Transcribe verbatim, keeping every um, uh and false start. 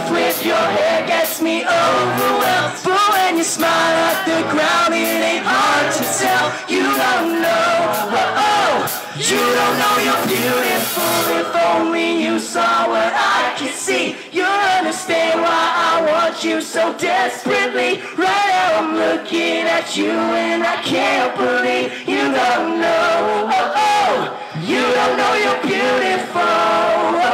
truth with your hair gets me overwhelmed. But when you smile at the ground, it ain't hard to tell. You don't know, oh, oh, you don't know you're beautiful. If only you saw what I can see, you'll understand why I want you so desperately. Right now I'm looking at you and I can't believe you don't know, oh, oh, you don't know you're beautiful.